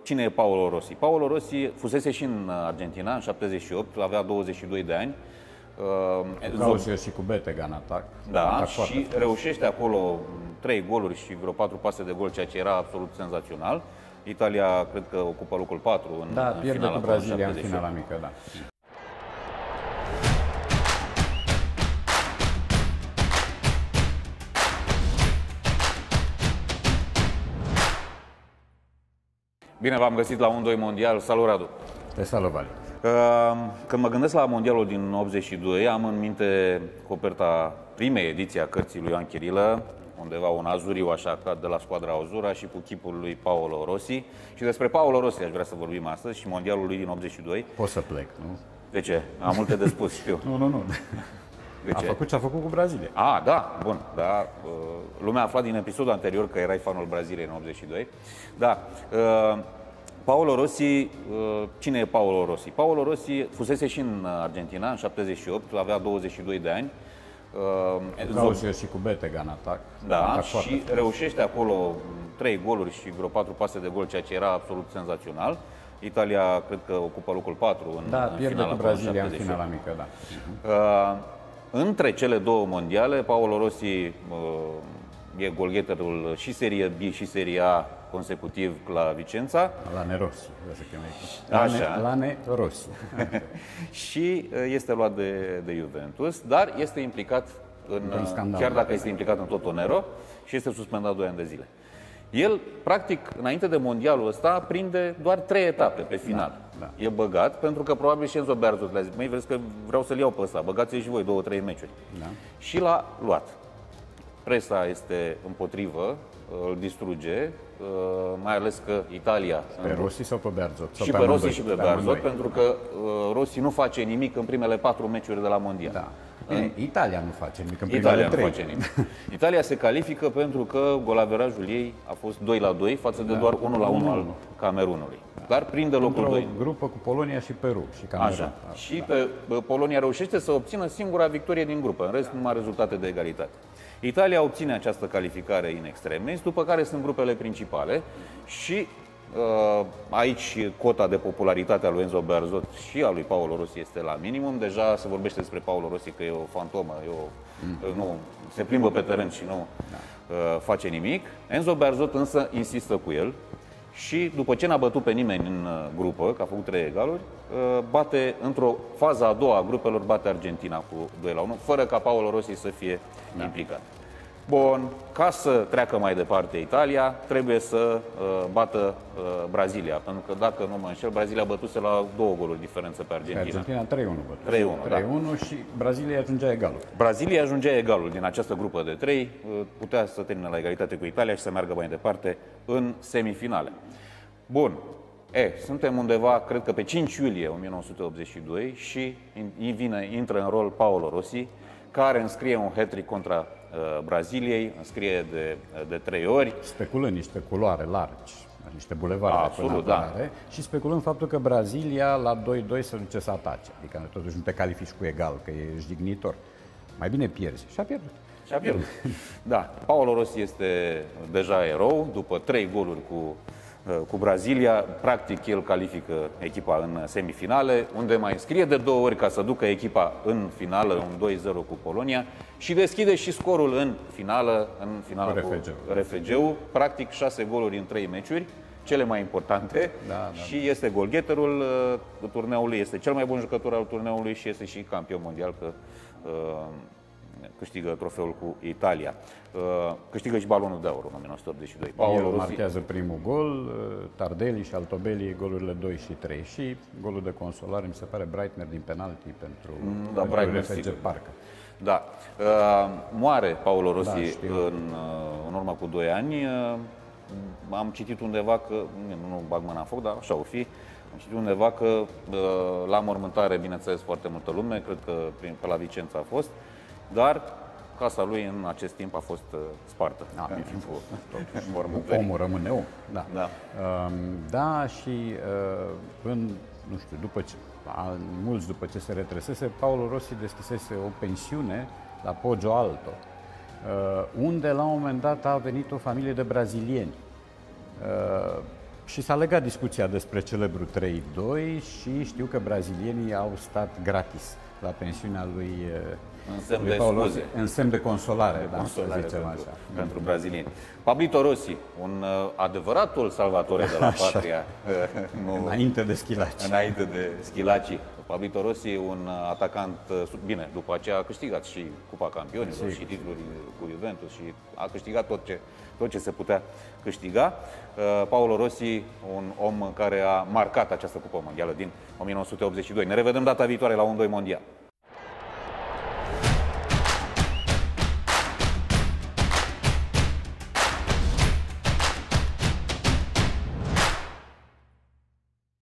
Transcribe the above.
Cine e Paolo Rossi? Paolo Rossi fusese și în Argentina, în 78, avea 22 de ani. Jucau și cu Betega în atac. Da, și reușește acolo 3 goluri și vreo 4 pase de gol, ceea ce era absolut senzațional. Italia, cred că ocupă locul 4 în pierde finala cu Brazilia în finala mică, da. Bine v-am găsit la 1-2 Mondial. Salut, Radu! Te salut, Vali! Când mă gândesc la Mondialul din 82, am în minte coperta primei ediții a cărții lui Ioan Chirilă, undeva un azuriu așa, ca de la Squadra Azzurra și cu chipul lui Paolo Rossi. Și despre Paolo Rossi aș vrea să vorbim astăzi și Mondialul lui din 82. Poți să plec, nu? De ce? Am multe de spus, știu. Nu. A făcut ce a făcut cu Brazilia. Da, bun. Da, lumea a aflat din episodul anterior că erai fanul Braziliei în 82. Da. Paolo Rossi, cine e Paolo Rossi? Paolo Rossi fusese și în Argentina, în 78, avea 22 de ani. Jucau și cu Betega în atac. Da, și reușește acolo 3 goluri și vreo 4 pase de gol, ceea ce era absolut senzațional. Italia, cred că ocupă locul 4 în pierde cu Brazilia în finala mică, da. Între cele două mondiale, Paolo Rossi e golgheterul și Serie B și Serie A consecutiv la Vicența. Lane Rossi, așa. Lane Rossi. Și este luat de Juventus, dar este implicat chiar dacă este implicat în Totonero și este suspendat 2 ani de zile. El, practic, înainte de mondialul ăsta, prinde doar 3 etape pe final. Da. E băgat, pentru că probabil și Enzo Bearzot le-a zis, măi, vezi că vreau să-l iau pe ăsta, băgați-i și voi 2-3 meciuri. Da. Și l-a luat. Presa este împotrivă, îl distruge, mai ales că Italia... Pe Rossi sau pe Bearzot? Și pe Rossi și pe Bearzot, pentru că Rossi nu face nimic în primele 4 meciuri de la mondial. Da. Italia nu face nimic în primele 3. Nu face nimic. Italia se califică pentru că golaverajul ei a fost 2-2 față de doar 1-1 al Camerunului. Dar prinde locul 2. Într-o grupă cu Polonia și Peru și Camerun. Așa. Și Polonia reușește să obțină singura victorie din grupă, în rest numai rezultate de egalitate. Italia obține această calificare in extremis, după care sunt grupele principale și aici cota de popularitate a lui Enzo Bearzot și a lui Paolo Rossi este la minimum. Deja se vorbește despre Paolo Rossi că e o fantomă, nu se plimbă pe teren și nu face nimic. Enzo Bearzot însă insistă cu el și după ce n-a bătut pe nimeni în grupă, că a făcut 3 egaluri, bate într-o fază a doua a grupelor, bate Argentina cu 2-1, fără ca Paolo Rossi să fie implicat. Bun, ca să treacă mai departe Italia, trebuie să bată Brazilia, pentru că dacă nu mă înșel, Brazilia bătuse la 2 goluri diferență pe Argentina. Argentina 3-1 bătuse. 3-1 și Brazilia ajungea egalul. Brazilia ajungea egalul din această grupă de 3, putea să termine la egalitate cu Italia și să meargă mai departe în semifinale. Bun, suntem undeva, cred că pe 5 iulie 1982 și intră în rol Paolo Rossi, care înscrie un hat-trick contra Braziliei, înscrie de 3 ori. Speculând niște culoare largi, niște bulevarde până apărare, și speculând faptul că Brazilia la 2-2 se duce să atace. Adică totuși nu te califici cu egal, că e jignitor. Mai bine pierzi. Și a pierdut. Da, Paolo Rossi este deja erou, după 3 goluri cu Brazilia, practic el califică echipa în semifinale, unde mai înscrie de 2 ori ca să ducă echipa în finală, un 2-0 cu Polonia și deschide și scorul în finală cu RFG-ul, practic 6 goluri în 3 meciuri, cele mai importante, și este golgheterul turneului, este cel mai bun jucător al turneului și este și campion mondial, că câștigă trofeul cu Italia. Câștigă și balonul de aur în 1982. Paolo Rossi marchează primul gol, Tardelli și Altobelli golurile 2 și 3 și golul de consolare, mi se pare, Breitner din penalti pentru RFG parcă. Da. Moare Paolo Rossi în urmă cu 2 ani. Am citit undeva că, nu bag mâna în foc, dar așa o fi, am citit undeva că la mormântare, bineînțeles, foarte multă lume, cred că pe la Vicența a fost, dar casa lui în acest timp a fost spartă. Omul rămâne om. Da, și nu știu, mulți după ce se retrăsese, Paolo Rossi deschisese o pensiune la Poggio Alto, unde la un moment dat a venit o familie de brazilieni. Și s-a legat discuția despre celebru 3-2 și știu că brazilienii au stat gratis la pensiunea lui Paulo Rossi, în semn de consolare, să zicem așa. Pentru brazilieni. Pablito Rossi, un adevăratul salvatore de la patria. Înainte de Schillaci. Înainte de Schillaci. Pablito Rossi, un atacant, bine, după aceea a câștigat și Cupa Campionilor și titluri cu Juventus și a câștigat tot ce se putea câștiga. Paolo Rossi, un om care a marcat această Cupă Mondială din 1982. Ne revedem data viitoare la 1-2 Mondial.